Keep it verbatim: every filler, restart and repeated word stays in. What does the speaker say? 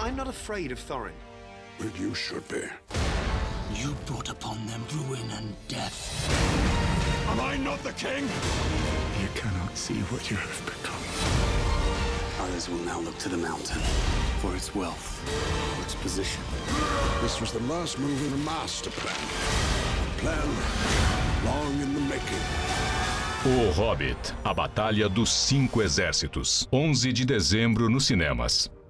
I'm not afraid of Thorin. But you should be. You brought upon them ruin and death. Am I not the king? You cannot see what you have become. Others will now look to the mountain for its wealth, its position. This was the last move in a master plan. A plan long in the making. O Hobbit, A Batalha dos Cinco Exércitos, onze de dezembro nos cinemas.